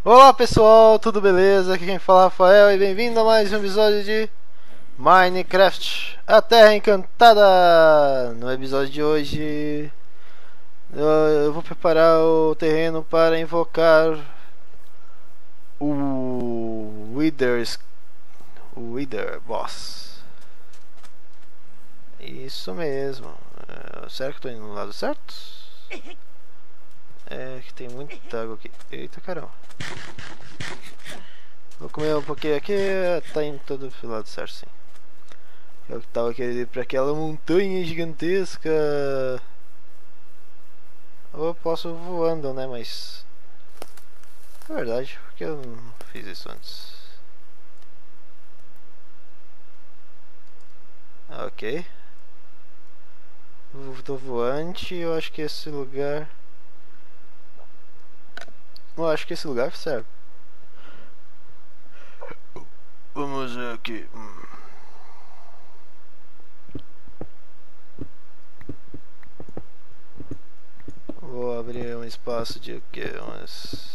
Olá pessoal, tudo beleza? Aqui quem fala é Rafael e bem-vindo a mais um episódio de Minecraft, a Terra Encantada. No episódio de hoje eu vou preparar o terreno para invocar o Wither Boss. Isso mesmo. Será que eu tô indo no lado certo? É que tem muita água aqui. Eita caramba. Vou comer um pouquinho aqui, tá indo todo pro lado certo, sim. Eu tava querendo ir pra aquela montanha gigantesca. Ou eu posso voando, né? Mas. É verdade, porque eu não fiz isso antes. Ok. Tô voante, eu acho que esse lugar. Eu acho que esse lugar serve. Vamos ver aqui. Vou abrir um espaço de o que? Umas.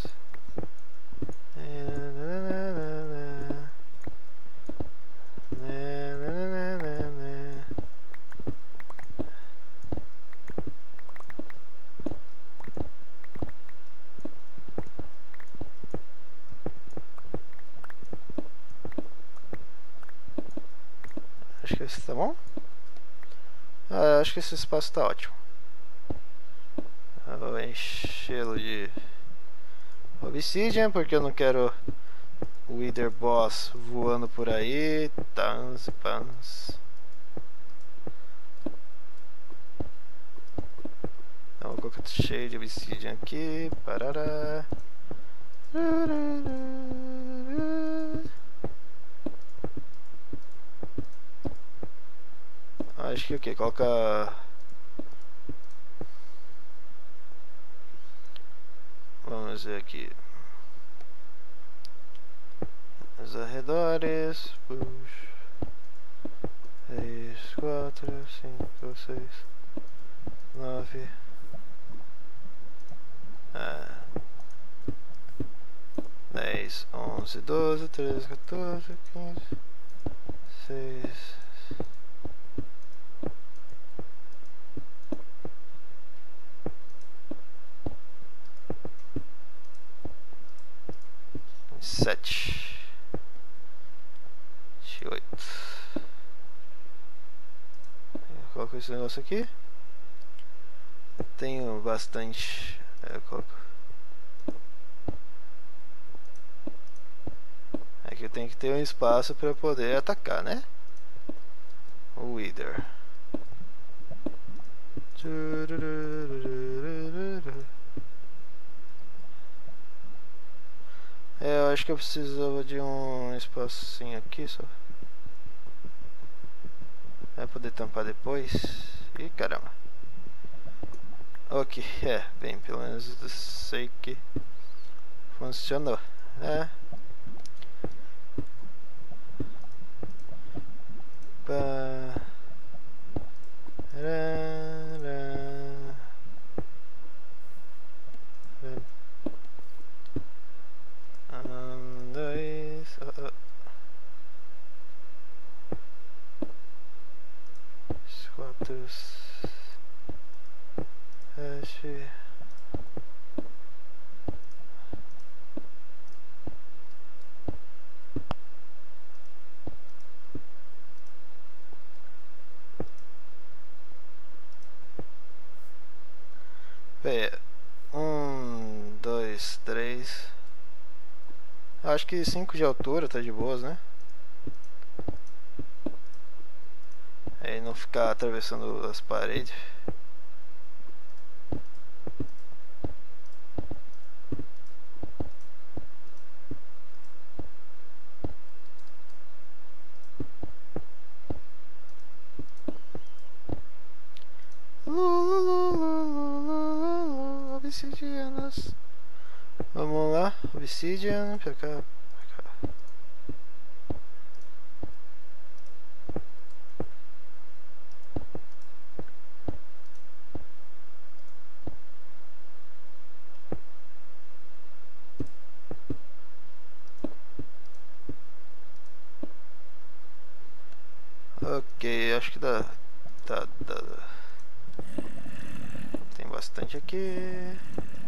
Acho que esse tá bom? Acho que esse espaço tá ótimo. Eu vou enchê-lo de Obsidian, porque eu não quero o Wither Boss voando por aí. Tans e pans. Então vou colocar cheio de Obsidian aqui. Parará. Acho que o que? Coloca. Vamos ver aqui. Os arredores. Puxa. 3, 4, 5, 6, 9. 10, 11, 12, 13, 14, 15, 6. Sete, 8. Coloco esse negócio aqui. Tenho bastante. Eu coloco. Aqui eu tenho que ter um espaço para poder atacar, né? O Wither. Eu acho que eu precisava de um espacinho aqui só. Vai poder tampar depois. Ih, caramba. Ok, bem, pelo menos eu sei que funcionou. Pá. 2. Quatro. 7. Pera. 1, 2, 3. Acho que 5 de altura tá de boas, né? Aí não ficar atravessando as paredes. Obsidianas. Vamos lá, Obsidian, pra cá, pra cá. acho que dá. Dá. Tem bastante aqui.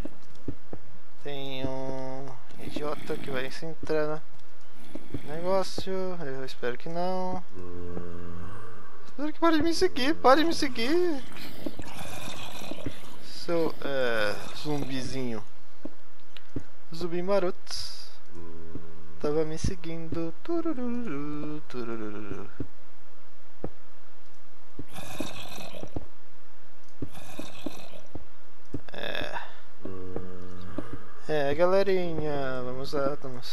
Tem um idiota que vai se entrar no negócio. Eu espero que não. Espero que pare de me seguir. Pare de me seguir. Seu zumbizinho. Zumbi maroto. Tava me seguindo. Turururu, turururu. Galerinha, vamos lá, vamos.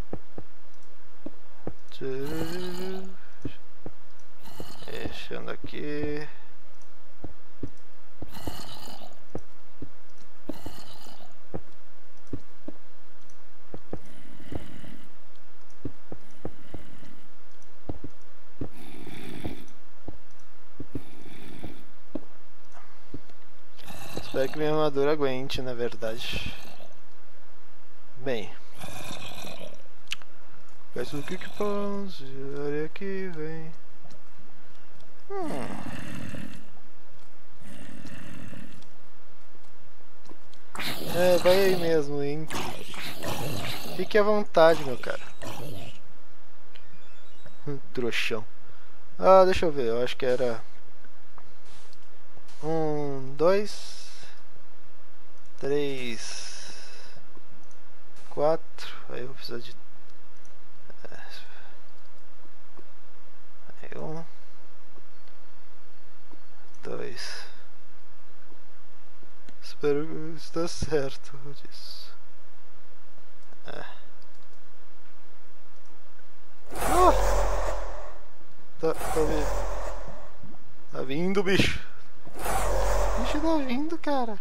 Deixando aqui. Espero que minha armadura aguente, na verdade. Bem, peço o que faz, olha que vem. Vai aí mesmo, hein? Fique à vontade, meu cara. Trouxão. Deixa eu ver, eu acho que era 1, 2, 3, 4. Aí eu vou precisar de 1, 2. Espero que está certo disso. Tá vindo, bicho. O bicho tá vindo, cara.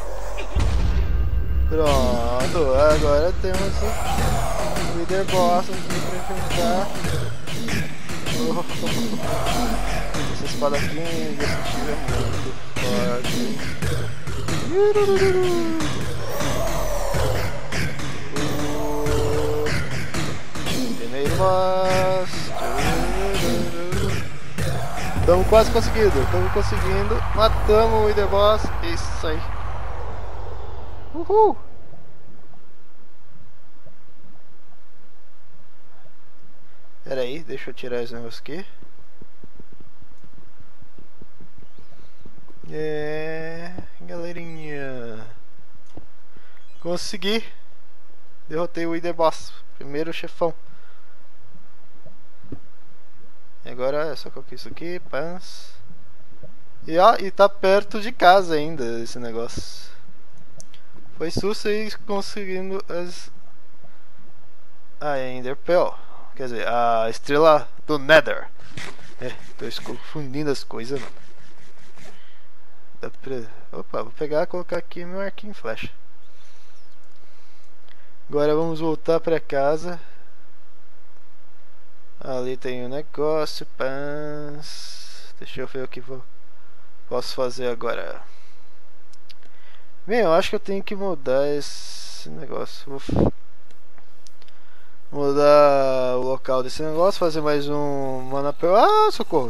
Pronto, agora temos o líder boss aqui pra enfrentar. Essa espada aqui desse tiro é muito forte. Primeiro boss. Estamos quase conseguindo, matamos o líder boss. Isso aí. Uhul! Pera aí, deixa eu tirar esse negócio aqui. Galerinha, consegui. Derrotei o Wither Boss, primeiro chefão. E agora é só colocar isso aqui, pans. E tá perto de casa ainda esse negócio. Foi susto aí conseguindo as... Ender Pearl. Quer dizer, a estrela do Nether. Tô confundindo as coisas. Opa, vou pegar e colocar aqui meu arquinho flecha. Agora vamos voltar pra casa. Ali tem um negócio. Pans. Deixa eu ver o que posso fazer agora. Bem, eu acho que eu tenho que mudar esse negócio. Vou mudar o local desse negócio, fazer mais um mana pearl. Socorro!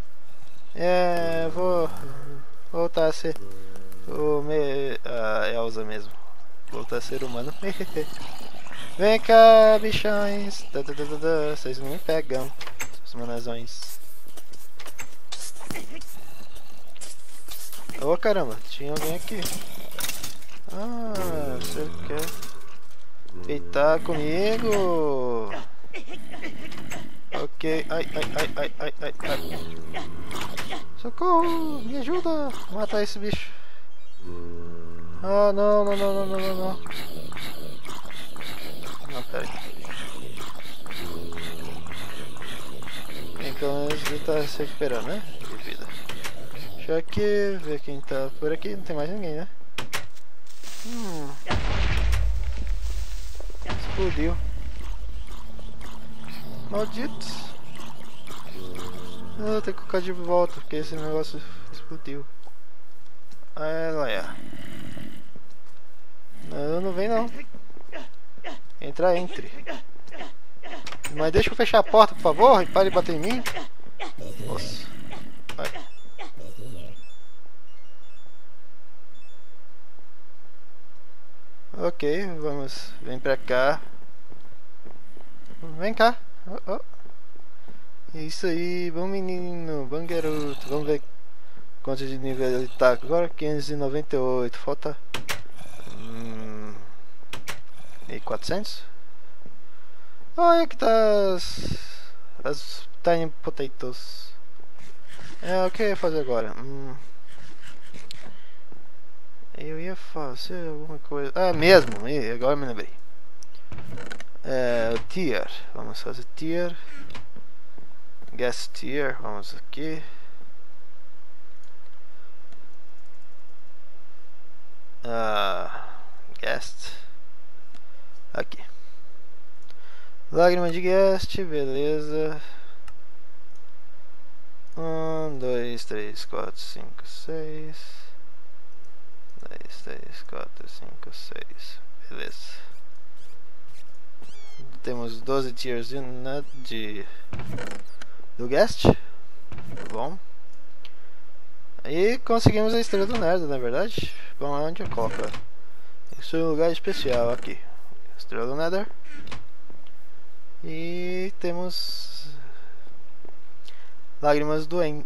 Vou voltar a ser a Elsa mesmo. Voltar a ser humano. Vem cá, bichões. Vocês não me pegam, os manazões. Oh caramba, tinha alguém aqui. Você quer peitar comigo? Ok, ai. Socorro, me ajuda a matar esse bicho. Não. Não, pera aí. Então ele tá se recuperando, né? De vida. Deixa eu aqui ver quem tá por aqui. Não tem mais ninguém, né? Explodiu. Maldito. Eu tenho que colocar de volta porque esse negócio explodiu. Não vem não. Entre. Mas deixa eu fechar a porta, por favor, e pare de bater em mim. Nossa. Ok, vamos. Vem pra cá. Vem cá. Oh, oh. Isso aí, bom menino, bom garoto. Vamos ver quanto de nível ele tá. Agora 598. Falta. 1400? Olha que tá as Tiny Potatoes. É, o que eu ia fazer agora? Eu ia fazer alguma coisa. Ah, mesmo! Agora me lembrei. O tier. Vamos fazer tier. Guest tier. Vamos aqui. Guest. Aqui. Lágrima de guest. Beleza. 1, 2, 3, 4, 5, 6. 2, 3, 4, 5, 6. Beleza. Temos 12 tiers do guest. Bom. E conseguimos a estrela do nerd, na verdade. Vamos lá onde eu coloco. Isso é um lugar especial aqui. Estrela do Nether. E temos lágrimas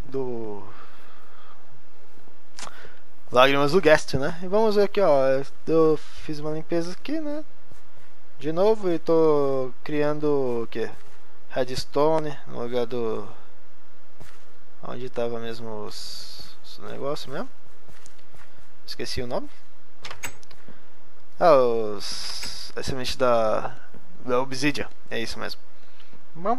lágrimas do guest, né? E vamos ver aqui, ó. Eu fiz uma limpeza aqui, né? De novo, e tô criando o que? Redstone no lugar do onde tava mesmo os negócios mesmo. Esqueci o nome. A semente da Obsidian. É isso mesmo. Bom.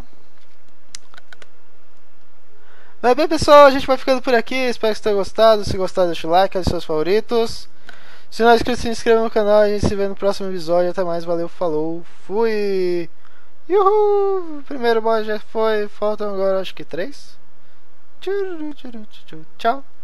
Mas bem, pessoal, a gente vai ficando por aqui. Espero que você tenha gostado. Se gostar, deixa o like, seus favoritos. Se não é inscrito, se inscreva no canal. A gente se vê no próximo episódio. Até mais, valeu, falou, fui! Uhul! O primeiro boss já foi. Faltam agora acho que 3. Tchau!